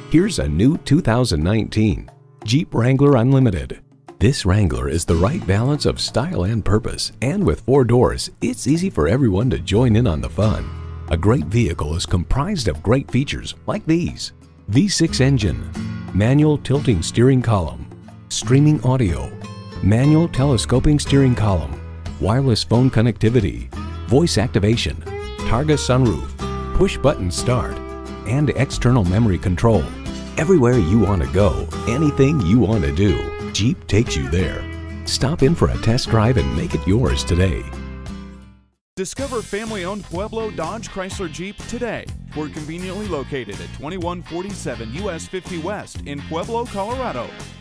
Here's a new 2019 Jeep Wrangler Unlimited. This Wrangler is the right balance of style and purpose, and with 4 doors, it's easy for everyone to join in on the fun. A great vehicle is comprised of great features like these: V6 engine, manual tilting steering column, streaming audio, manual telescoping steering column, wireless phone connectivity, voice activation, Targa sunroof, push-button start, and external memory control. Everywhere you want to go, anything you want to do, Jeep takes you there. Stop in for a test drive and make it yours today. Discover family-owned Pueblo Dodge Chrysler Jeep today. We're conveniently located at 2147 US 50 West in Pueblo, Colorado.